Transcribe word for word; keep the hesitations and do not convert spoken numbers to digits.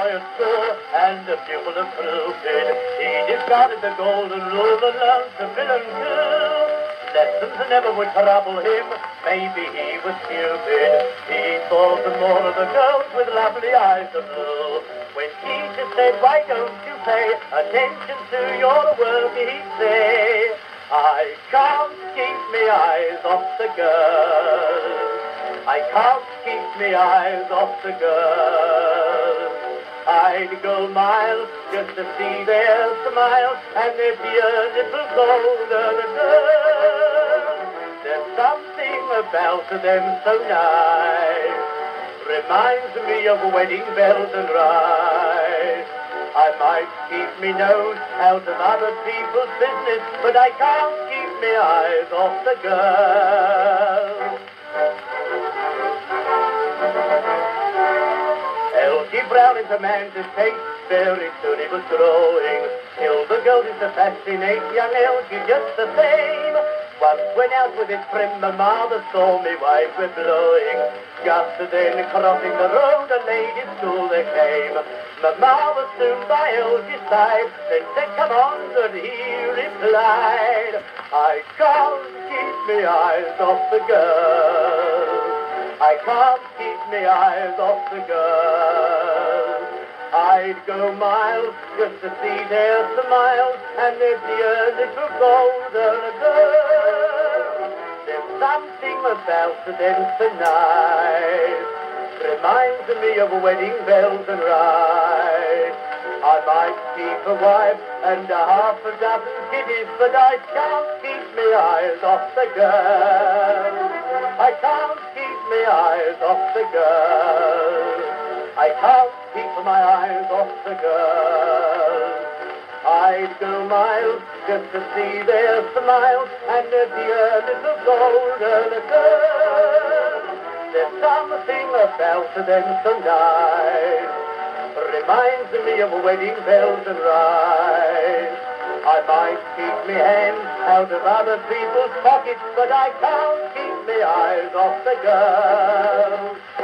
boy at school and a pupil of Cupid. He discarded the golden rule and learned to villain too. Lessons never would trouble him, maybe he was stupid. He thought more of the girls with lovely eyes of blue. When teacher said, why don't you pay attention to your work, he'd say, I can't keep me eyes off the girls. I can't keep me eyes off the girls. I'd go miles just to see their smiles and their dear little golden curls. There's something about them so nice, reminds me of wedding bells and rice. I might keep me nose out of other people's business, but I can't keep me eyes off the girls. Elsie Brown is a man to take, very soon he was growing. Till the girl is to fascinate young Elsie just the same. Once went out with his friend, Mamma, the stormy wife were blowing. Just then, crossing the road, a lady's stool there came. Mamma was soon by Elsie's side, then said, come on, and he replied, I can't keep me eyes off the girls. I can't keep me eyes off the girls. I'd go miles just to see their smiles and their dear little golden girls. There's something about them so nice, reminds me of wedding bells and rice. I might keep a wife and a half a dozen kiddies, but I can't keep me eyes off the girls. I can't keep me eyes off the girls. I can't keep my eyes off the girls. I'd go miles just to see their smiles and their dear little golden curls. There's something about them so nice, reminds me of wedding bells and rice. I might keep me hands out of other people's pockets, but I can't keep me eyes off the girls.